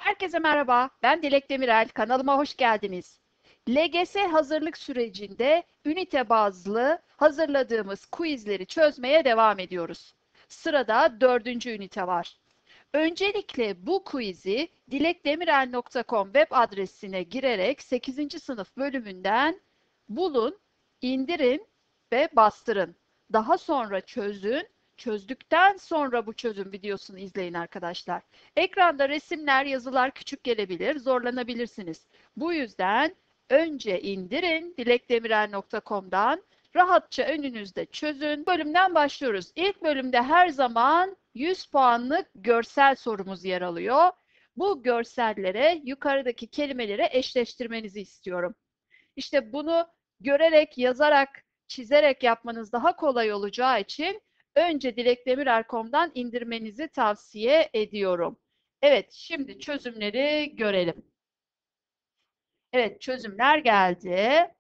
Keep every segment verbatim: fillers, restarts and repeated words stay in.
Herkese merhaba, ben Dilek Demirel. Kanalıma hoş geldiniz. L G S hazırlık sürecinde ünite bazlı hazırladığımız quizleri çözmeye devam ediyoruz. Sırada dördüncü ünite var. Öncelikle bu quiz'i dilekdemirel nokta com web adresine girerek sekizinci sınıf bölümünden bulun, indirin ve bastırın. Daha sonra çözün. Çözdükten sonra bu çözüm videosunu izleyin arkadaşlar. Ekranda resimler, yazılar küçük gelebilir, zorlanabilirsiniz. Bu yüzden önce indirin dilekdemirel nokta com'dan, rahatça önünüzde çözün. Bölümden başlıyoruz. İlk bölümde her zaman yüz puanlık görsel sorumuz yer alıyor. Bu görsellere, yukarıdaki kelimelere eşleştirmenizi istiyorum. İşte bunu görerek, yazarak, çizerek yapmanız daha kolay olacağı için önce dilekdemirel nokta com'dan indirmenizi tavsiye ediyorum. Evet, şimdi çözümleri görelim. Evet, çözümler geldi.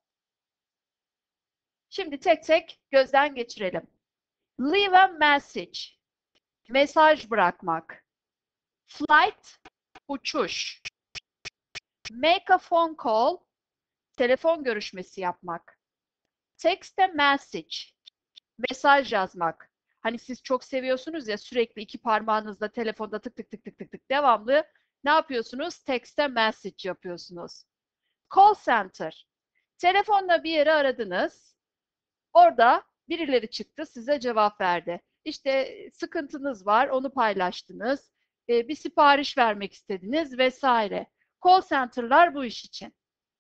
Şimdi tek tek gözden geçirelim. Leave a message. Mesaj bırakmak. Flight, uçuş. Make a phone call, telefon görüşmesi yapmak. Text a message, mesaj yazmak. Hani siz çok seviyorsunuz ya sürekli iki parmağınızla telefonda tık tık tık tık tık tık devamlı ne yapıyorsunuz? Text a message yapıyorsunuz. Call center, telefonla bir yere aradınız. Orada birileri çıktı size cevap verdi. İşte sıkıntınız var, onu paylaştınız. Bir sipariş vermek istediniz vesaire. Call center'lar bu iş için.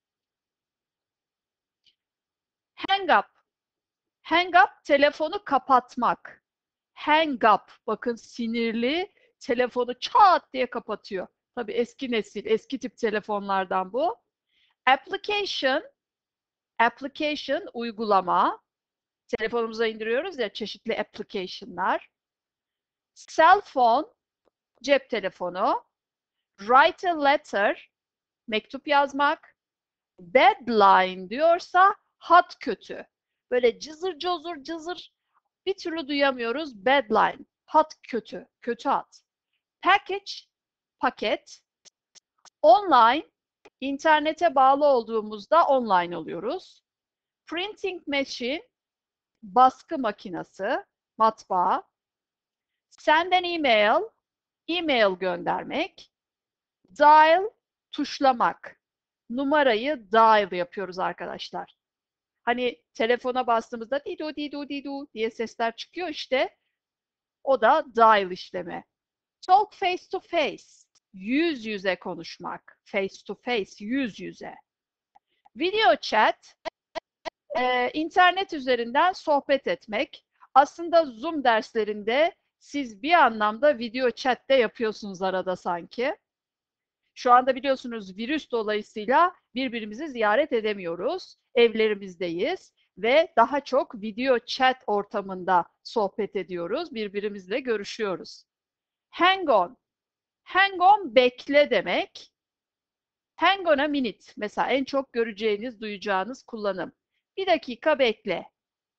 Hang up. Hang up, telefonu kapatmak. Hang up, bakın sinirli, telefonu çat diye kapatıyor. Tabii eski nesil, eski tip telefonlardan bu. Application, application, uygulama. Telefonumuza indiriyoruz ya çeşitli application'lar. Cell phone, cep telefonu. Write a letter, mektup yazmak. Deadline diyorsa hat kötü. Böyle cızır cozur cızır bir türlü duyamıyoruz. Deadline, hat kötü, kötü hat. Package, paket. Online, internete bağlı olduğumuzda online oluyoruz. Printing machine, baskı makinesi, matbaa. Send an email, e-mail göndermek. Dial, tuşlamak. Numarayı dial yapıyoruz arkadaşlar. Hani telefona bastığımızda didu didu didu diye sesler çıkıyor işte. O da dial işlemi. Talk face to face. Yüz yüze konuşmak. Face to face, yüz yüze. Video chat, e, internet üzerinden sohbet etmek. Aslında Zoom derslerinde siz bir anlamda video chat de yapıyorsunuz arada sanki. Şu anda biliyorsunuz virüs dolayısıyla birbirimizi ziyaret edemiyoruz. Evlerimizdeyiz ve daha çok video chat ortamında sohbet ediyoruz. Birbirimizle görüşüyoruz. Hang on. Hang on bekle demek. Hang on a minute. Mesela en çok göreceğiniz, duyacağınız kullanım. Bir dakika bekle.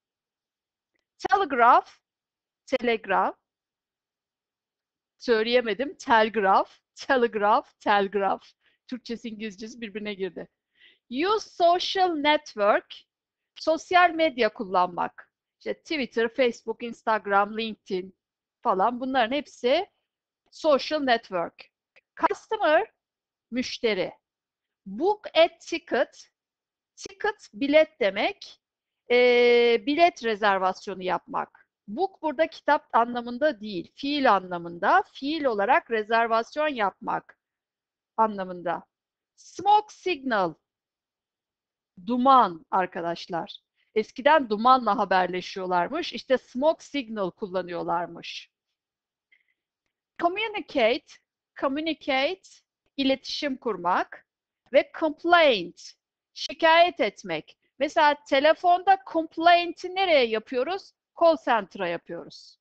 Telegraph. Telegraf. Söyleyemedim. Telgraf. Telegraph. Telgraf. Türkçesi İngilizcesi birbirine girdi. Use social network, sosyal medya kullanmak. İşte Twitter, Facebook, Instagram, LinkedIn falan bunların hepsi social network. Customer, müşteri. Book a ticket, ticket bilet demek. E, bilet rezervasyonu yapmak. Book burada kitap anlamında değil, fiil anlamında. Fiil olarak rezervasyon yapmak anlamında. Smoke signal, duman arkadaşlar. Eskiden dumanla haberleşiyorlarmış. İşte smoke signal kullanıyorlarmış. Communicate, communicate, iletişim kurmak ve complaint, şikayet etmek. Mesela telefonda complaint'i nereye yapıyoruz? Call center'a yapıyoruz.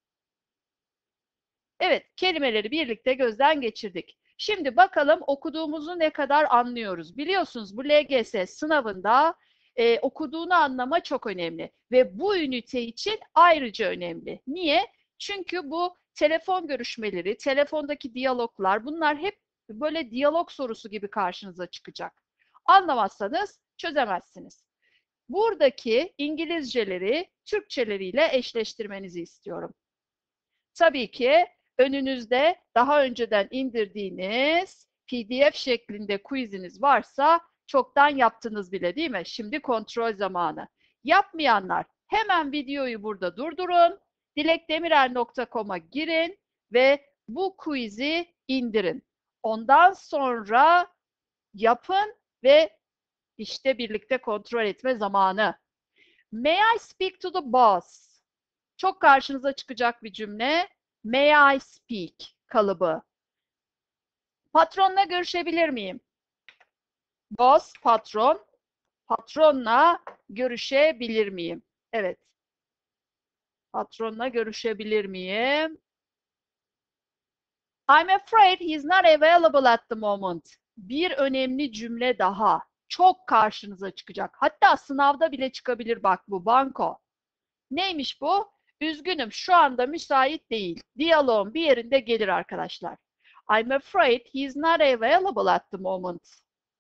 Evet, kelimeleri birlikte gözden geçirdik. Şimdi bakalım okuduğumuzu ne kadar anlıyoruz. Biliyorsunuz bu L G S sınavında e, okuduğunu anlama çok önemli. Ve bu ünite için ayrıca önemli. Niye? Çünkü bu telefon görüşmeleri, telefondaki diyaloglar bunlar hep böyle diyalog sorusu gibi karşınıza çıkacak. Anlamazsanız çözemezsiniz. Buradaki İngilizceleri Türkçeleriyle eşleştirmenizi istiyorum. Tabii ki önünüzde daha önceden indirdiğiniz P D F şeklinde quiziniz varsa çoktan yaptınız bile değil mi? Şimdi kontrol zamanı. Yapmayanlar hemen videoyu burada durdurun. dilekdemirel nokta com'a girin ve bu quiz'i indirin. Ondan sonra yapın ve işte birlikte kontrol etme zamanı. May I speak to the boss? Çok karşınıza çıkacak bir cümle. May I speak kalıbı. Patronla görüşebilir miyim? Boss, patron. Patronla görüşebilir miyim? Evet. Patronla görüşebilir miyim? I'm afraid he's not available at the moment. Bir önemli cümle daha. Çok karşınıza çıkacak. Hatta sınavda bile çıkabilir bak bu banko. Neymiş bu? Üzgünüm şu anda müsait değil. Diyaloğun bir yerinde gelir arkadaşlar. I'm afraid he's not available at the moment.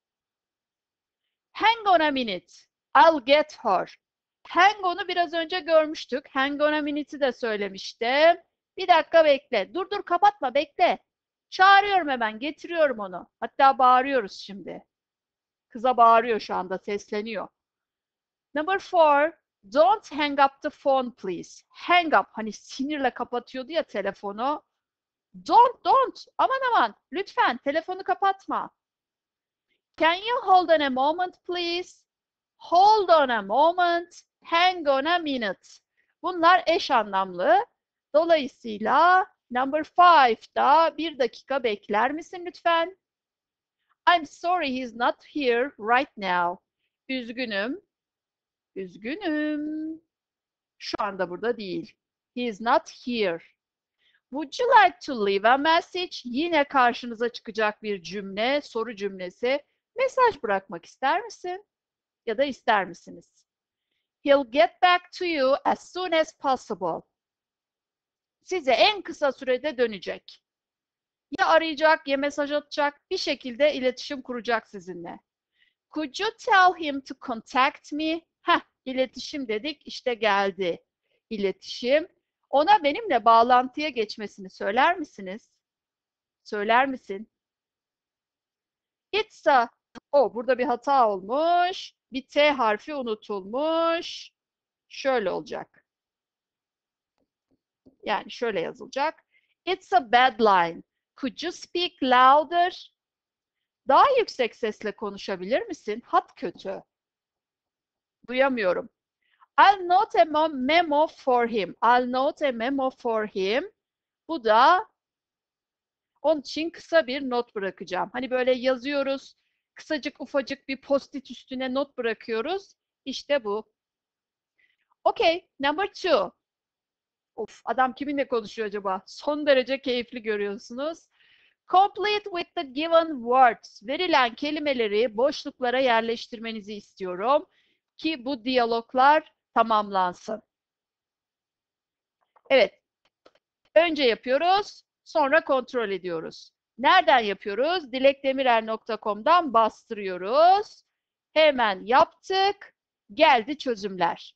Hang on a minute. I'll get her. Hang on'u biraz önce görmüştük. Hang on a minute'i de söylemiştim. Bir dakika bekle. Dur dur kapatma bekle. Çağırıyorum hemen getiriyorum onu. Hatta bağırıyoruz şimdi. Kıza bağırıyor şu anda sesleniyor. Number four. Don't hang up the phone please. Hang up hani sinirle kapatıyordu ya telefonu. Don't don't aman aman lütfen telefonu kapatma. Can you hold on a moment please? Hold on a moment. Hang on a minute. Bunlar eş anlamlı. Dolayısıyla number five'da bir dakika bekler misin lütfen? I'm sorry he's not here right now. Üzgünüm. Üzgünüm. Şu anda burada değil. He is not here. Would you like to leave a message? Yine karşınıza çıkacak bir cümle, soru cümlesi. Mesaj bırakmak ister misin? Ya da ister misiniz? He'll get back to you as soon as possible. Size en kısa sürede dönecek. Ya arayacak ya mesaj atacak. Bir şekilde iletişim kuracak sizinle. Could you tell him to contact me? Heh, iletişim dedik, işte geldi. İletişim. Ona benimle bağlantıya geçmesini söyler misiniz? Söyler misin? It's a... O, burada bir hata olmuş. Bir T harfi unutulmuş. Şöyle olacak. Yani şöyle yazılacak. It's a bad line. Could you speak louder? Daha yüksek sesle konuşabilir misin? Hat kötü. Duyamıyorum. I'll note a memo for him. I'll note a memo for him. Bu da onun için kısa bir not bırakacağım. Hani böyle yazıyoruz. Kısacık ufacık bir post-it üstüne not bırakıyoruz. İşte bu. Okay, number two. Of, adam kiminle konuşuyor acaba? Son derece keyifli görüyorsunuz. Complete with the given words. Verilen kelimeleri boşluklara yerleştirmenizi istiyorum ki bu diyaloglar tamamlansın. Evet. Önce yapıyoruz, sonra kontrol ediyoruz. Nereden yapıyoruz? dilekdemirel nokta com'dan bastırıyoruz. Hemen yaptık. Geldi çözümler.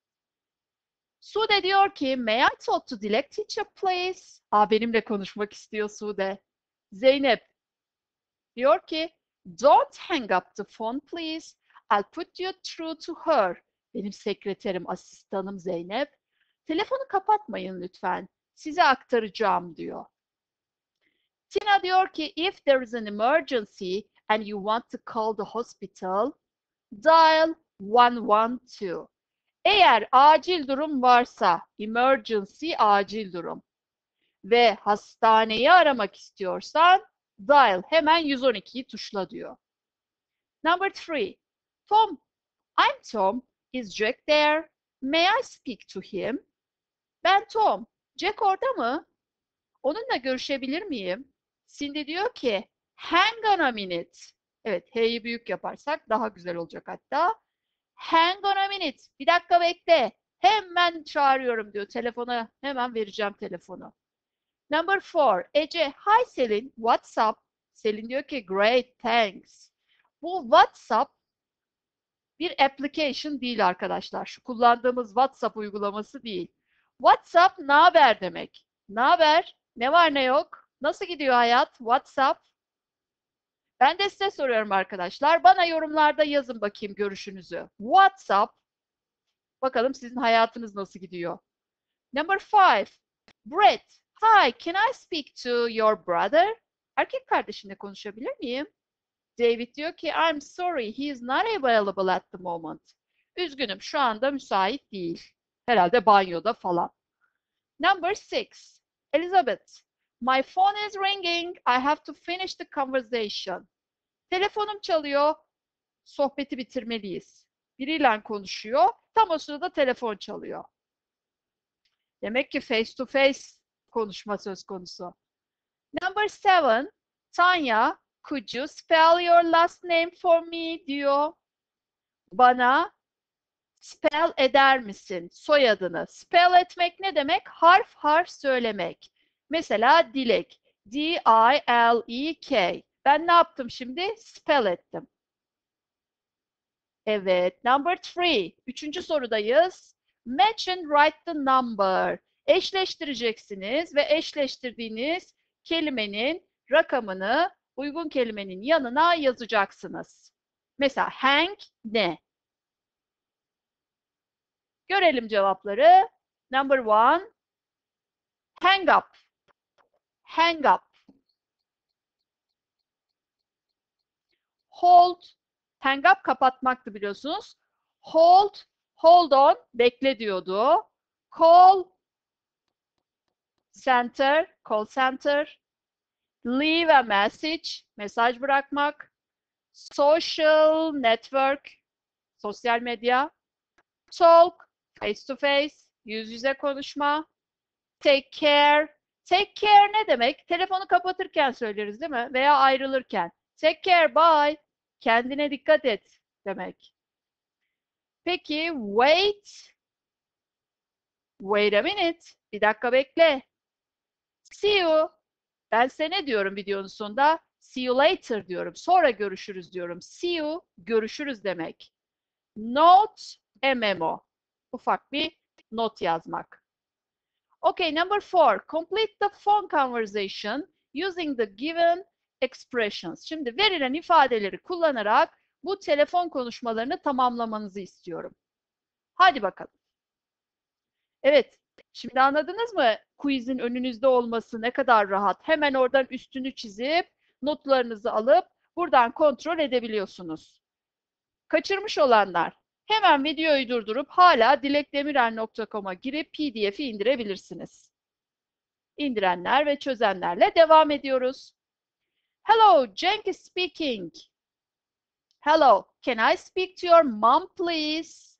Sude diyor ki, may I talk to Dilek teacher please? Aa, benimle konuşmak istiyor Sude. Zeynep diyor ki, don't hang up the phone please. I'll put you through to her. Benim sekreterim, asistanım Zeynep. Telefonu kapatmayın lütfen. Size aktaracağım diyor. Tina diyor ki, if there is an emergency and you want to call the hospital, dial one one two. Eğer acil durum varsa, emergency acil durum ve hastaneyi aramak istiyorsan, dial hemen yüz on ikiyi tuşla diyor. Number three. Tom, I'm Tom. Is Jack there? May I speak to him? Ben Tom. Jack orada mı? Onunla görüşebilir miyim? Cindy diyor ki, hang on a minute. Evet, H'yi büyük yaparsak daha güzel olacak hatta. Hang on a minute. Bir dakika bekle. Hemen çağırıyorum diyor. Telefona hemen vereceğim telefonu. Number four. Ece, hi Selin. What's up? Selin diyor ki great, thanks. Bu WhatsApp bir application değil arkadaşlar. Şu kullandığımız WhatsApp uygulaması değil. WhatsApp ne haber demek. Ne haber? Ne var ne yok? Nasıl gidiyor hayat? WhatsApp. Ben de size soruyorum arkadaşlar. Bana yorumlarda yazın bakayım görüşünüzü. WhatsApp. Bakalım sizin hayatınız nasıl gidiyor? Number five. Brett. Hi, can I speak to your brother? Erkek kardeşinle konuşabilir miyim? David diyor ki I'm sorry, he is not available at the moment. Üzgünüm, şu anda müsait değil. Herhalde banyoda falan. Number six. Elizabeth. My phone is ringing. I have to finish the conversation. Telefonum çalıyor. Sohbeti bitirmeliyiz. Biriyle konuşuyor. Tam o sırada telefon çalıyor. Demek ki face to face konuşma söz konusu. Number seven. Tanya, could you spell your last name for me diyor. Bana spell eder misin soyadını? Spell etmek ne demek? Harf harf söylemek. Mesela Dilek. D I L E K. Ben ne yaptım şimdi? Spell ettim. Evet. Number three. Üçüncü sorudayız. Match and write the number. Eşleştireceksiniz ve eşleştirdiğiniz kelimenin rakamını uygun kelimenin yanına yazacaksınız. Mesela hang ne? Görelim cevapları. Number one. Hang up. Hang up. Hold. Hang up kapatmaktı biliyorsunuz. Hold. Hold on. Bekle diyordu. Call. Center. Call center. Leave a message. Mesaj bırakmak. Social network. Sosyal medya. Talk. Face to face. Yüz yüze konuşma. Take care. Take care ne demek? Telefonu kapatırken söyleriz değil mi? Veya ayrılırken. Take care, bye. Kendine dikkat et demek. Peki, wait. Wait a minute. Bir dakika bekle. See you. Ben size ne diyorum videonun sonunda? See you later diyorum. Sonra görüşürüz diyorum. See you, görüşürüz demek. Note, a memo. Ufak bir not yazmak. Okay, number four. Complete the phone conversation using the given expressions. Şimdi verilen ifadeleri kullanarak bu telefon konuşmalarını tamamlamanızı istiyorum. Hadi bakalım. Evet, şimdi anladınız mı? Quizin önünüzde olması ne kadar rahat. Hemen oradan üstünü çizip notlarınızı alıp buradan kontrol edebiliyorsunuz. Kaçırmış olanlar hemen videoyu durdurup hala dilekdemirer nokta com'a girip P D F'i indirebilirsiniz. İndirenler ve çözenlerle devam ediyoruz. Hello, Cenk is speaking. Hello, can I speak to your mom please?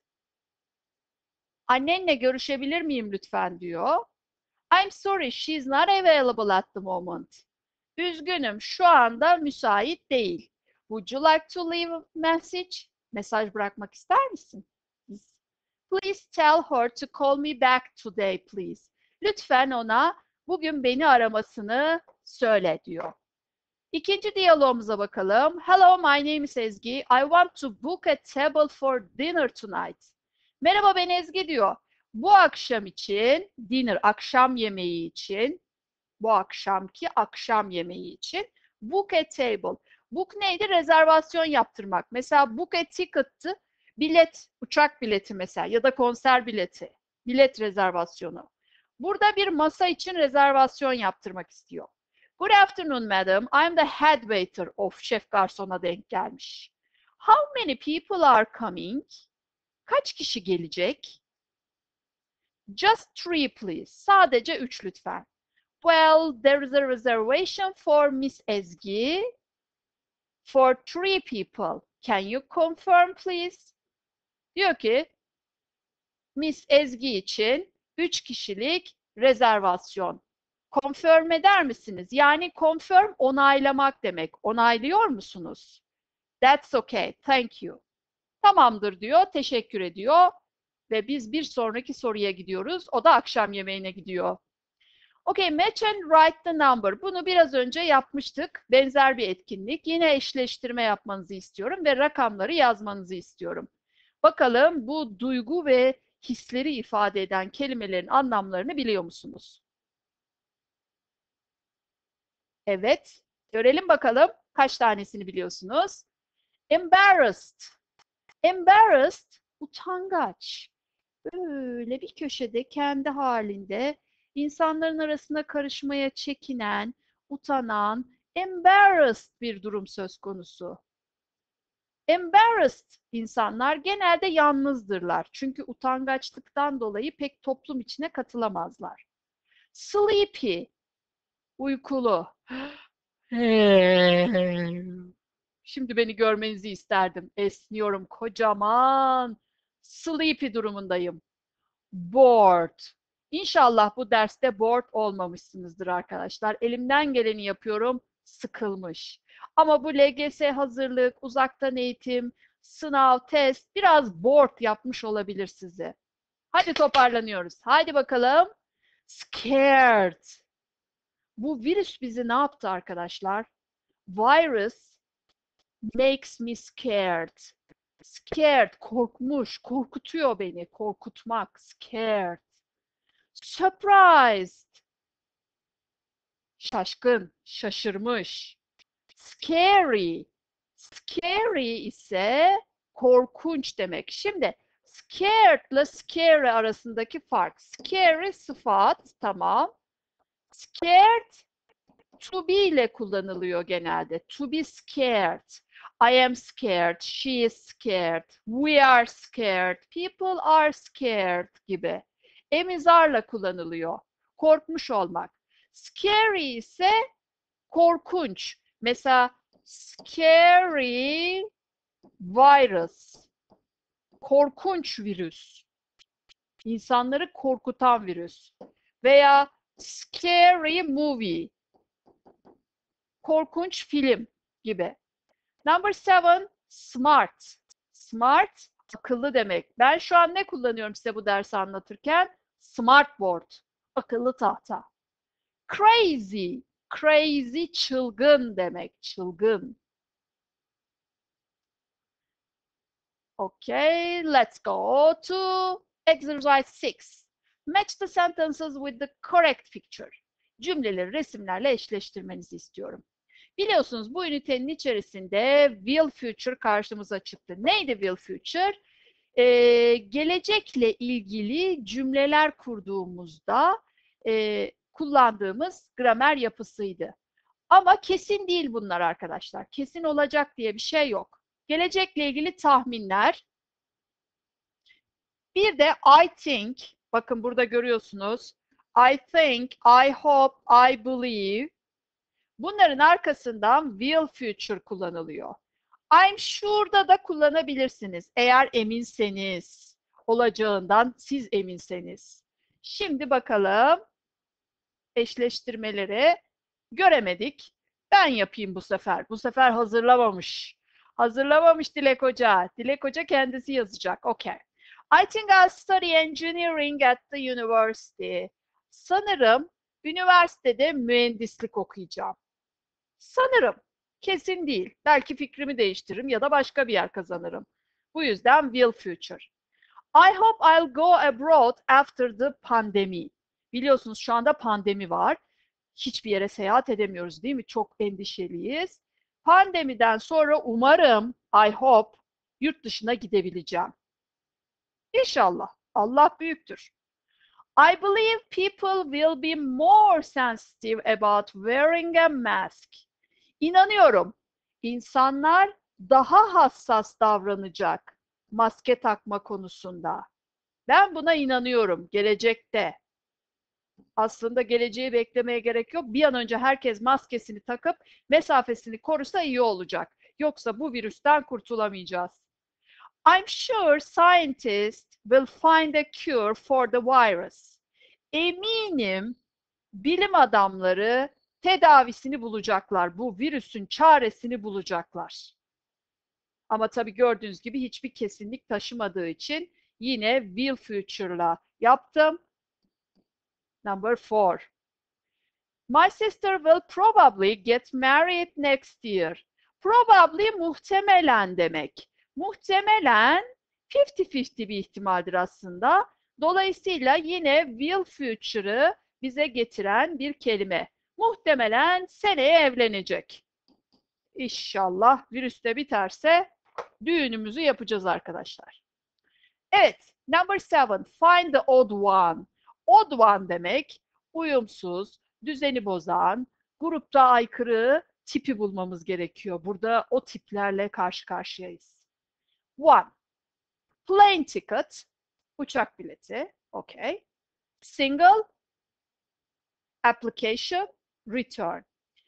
Annenle görüşebilir miyim lütfen diyor. I'm sorry, she's not available at the moment. Üzgünüm, şu anda müsait değil. Would you like to leave a message? Mesaj bırakmak ister misin? Please tell her to call me back today, please. Lütfen ona bugün beni aramasını söyle diyor. İkinci diyalogumuza bakalım. Hello, my name is Ezgi. I want to book a table for dinner tonight. Merhaba, ben Ezgi diyor. Bu akşam için, dinner, akşam yemeği için, bu akşamki akşam yemeği için book a table. Book neydi? Rezervasyon yaptırmak. Mesela book a ticket'tı. Bilet, uçak bileti mesela ya da konser bileti. Bilet rezervasyonu. Burada bir masa için rezervasyon yaptırmak istiyor. Good afternoon madam. I'm the head waiter of şef garsona denk gelmiş. How many people are coming? Kaç kişi gelecek? Just three please. Sadece üç lütfen. Well, there is a reservation for Miss Ezgi for three people. Can you confirm please? Diyor ki Miss Ezgi için üç kişilik rezervasyon. Confirm eder misiniz? Yani confirm onaylamak demek. Onaylıyor musunuz? That's okay. Thank you. Tamamdır diyor. Teşekkür ediyor. Ve biz bir sonraki soruya gidiyoruz. O da akşam yemeğine gidiyor. Okay, match and write the number. Bunu biraz önce yapmıştık. Benzer bir etkinlik. Yine eşleştirme yapmanızı istiyorum ve rakamları yazmanızı istiyorum. Bakalım bu duygu ve hisleri ifade eden kelimelerin anlamlarını biliyor musunuz? Evet. Görelim bakalım kaç tanesini biliyorsunuz. Embarrassed. Embarrassed, utangaç. Böyle bir köşede kendi halinde insanların arasına karışmaya çekinen, utanan, embarrassed bir durum söz konusu. Embarrassed insanlar genelde yalnızdırlar. Çünkü utangaçlıktan dolayı pek toplum içine katılamazlar. Sleepy, uykulu. Şimdi beni görmenizi isterdim. Esniyorum kocaman. Sleepy durumundayım. Bored. İnşallah bu derste bored olmamışsınızdır arkadaşlar. Elimden geleni yapıyorum. Sıkılmış. Ama bu L G S hazırlık, uzaktan eğitim, sınav, test biraz bored yapmış olabilir sizi. Hadi toparlanıyoruz. Hadi bakalım. Scared. Bu virüs bizi ne yaptı arkadaşlar? Virus makes me scared. Scared, korkmuş, korkutuyor beni, korkutmak, scared. Surprised, şaşkın, şaşırmış. Scary, scary ise korkunç demek. Şimdi scared ile scary arasındaki fark. Scary sıfat, tamam. Scared to be ile kullanılıyor genelde. To be scared. I am scared, she is scared, we are scared, people are scared gibi. Emizarla kullanılıyor. Korkmuş olmak. Scary ise korkunç. Mesela scary virus. Korkunç virüs. İnsanları korkutan virüs. Veya scary movie. Korkunç film gibi. Number seven, smart. Smart, akıllı demek. Ben şu an ne kullanıyorum size bu dersi anlatırken? Smartboard, akıllı tahta. Crazy, crazy, çılgın demek, çılgın. Okay, let's go to exercise six. Match the sentences with the correct picture. Cümleleri resimlerle eşleştirmenizi istiyorum. Biliyorsunuz bu ünitenin içerisinde will future karşımıza çıktı. Neydi will future? Ee, gelecekle ilgili cümleler kurduğumuzda e, kullandığımız gramer yapısıydı. Ama kesin değil bunlar arkadaşlar. Kesin olacak diye bir şey yok. Gelecekle ilgili tahminler. Bir de I think, bakın burada görüyorsunuz. I think, I hope, I believe. Bunların arkasından will future kullanılıyor. I'm sure'da da kullanabilirsiniz. Eğer eminseniz, olacağından siz eminseniz. Şimdi bakalım eşleştirmeleri göremedik. Ben yapayım bu sefer. Bu sefer hazırlamamış. Hazırlamamış Dilek Hoca. Dilek Hoca kendisi yazacak. Okay. I think I'll study engineering at the university. Sanırım üniversitede mühendislik okuyacağım. Sanırım. Kesin değil. Belki fikrimi değiştiririm ya da başka bir yer kazanırım. Bu yüzden will future. I hope I'll go abroad after the pandemic. Biliyorsunuz şu anda pandemi var. Hiçbir yere seyahat edemiyoruz değil mi? Çok endişeliyiz. Pandemiden sonra umarım, I hope, yurt dışına gidebileceğim. İnşallah. Allah büyüktür. I believe people will be more sensitive about wearing a mask. İnanıyorum, insanlar daha hassas davranacak maske takma konusunda. Ben buna inanıyorum gelecekte. Aslında geleceği beklemeye gerek yok. Bir an önce herkes maskesini takıp mesafesini korusa iyi olacak. Yoksa bu virüsten kurtulamayacağız. I'm sure scientists will find a cure for the virus. Eminim bilim adamları tedavisini bulacaklar. Bu virüsün çaresini bulacaklar. Ama tabii gördüğünüz gibi hiçbir kesinlik taşımadığı için yine will future'la yaptım. Number four. My sister will probably get married next year. Probably muhtemelen demek. Muhtemelen fifty fifty bir ihtimaldir aslında. Dolayısıyla yine will future'ı bize getiren bir kelime. Muhtemelen seneye evlenecek. İnşallah virüs de biterse düğünümüzü yapacağız arkadaşlar. Evet, number seven, find the odd one. Odd one demek uyumsuz, düzeni bozan, grupta aykırı tipi bulmamız gerekiyor. Burada o tiplerle karşı karşıyayız. One, plane ticket, uçak bileti, okay. Single, application, return.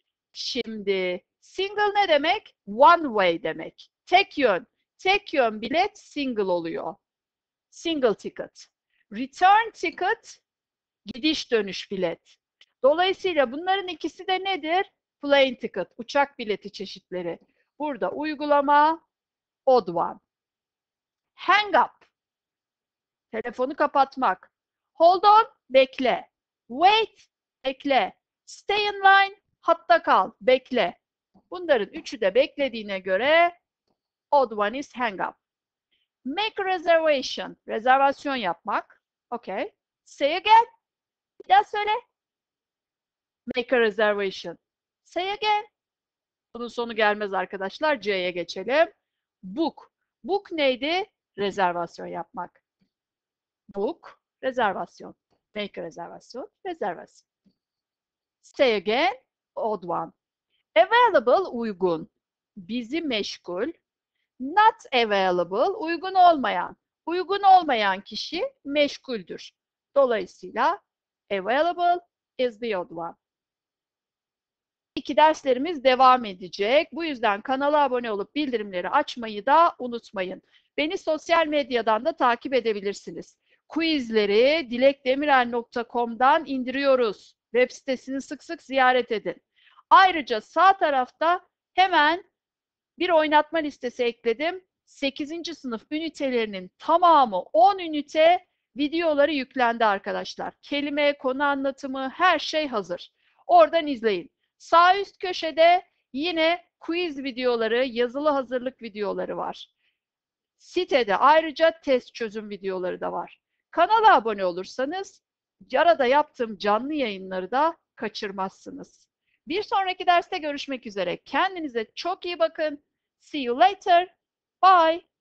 Şimdi single ne demek? One way demek. Tek yön. Tek yön bilet single oluyor. Single ticket. Return ticket, gidiş dönüş bilet. Dolayısıyla bunların ikisi de nedir? Plane ticket, uçak bileti çeşitleri. Burada uygulama odd one. Hang up, telefonu kapatmak. Hold on, bekle. Wait, bekle. Stay in line, hatta kal, bekle. Bunların üçü de beklediğine göre odd one is hang up. Make a reservation, rezervasyon yapmak. Okay. Say again. Bir daha söyle. Make a reservation. Say again. Bunun sonu gelmez arkadaşlar. C'ye geçelim. Book. Book neydi? Rezervasyon yapmak. Book, rezervasyon. Make a rezervasyon, rezervasyon. Say again, odd one. Available, uygun. Bizi meşgul. Not available, uygun olmayan. Uygun olmayan kişi meşguldür. Dolayısıyla available is the odd one. İki derslerimiz devam edecek. Bu yüzden kanala abone olup bildirimleri açmayı da unutmayın. Beni sosyal medyadan da takip edebilirsiniz. Quizleri dilekdemirel nokta com'dan indiriyoruz. Web sitesini sık sık ziyaret edin. Ayrıca sağ tarafta hemen bir oynatma listesi ekledim. sekizinci sınıf ünitelerinin tamamı on ünite videoları yüklendi arkadaşlar. Kelime, konu anlatımı, her şey hazır. Oradan izleyin. Sağ üst köşede yine quiz videoları, yazılı hazırlık videoları var. Sitede ayrıca test çözüm videoları da var. Kanala abone olursanız arada yaptığım canlı yayınları da kaçırmazsınız. Bir sonraki derste görüşmek üzere. Kendinize çok iyi bakın. See you later. Bye.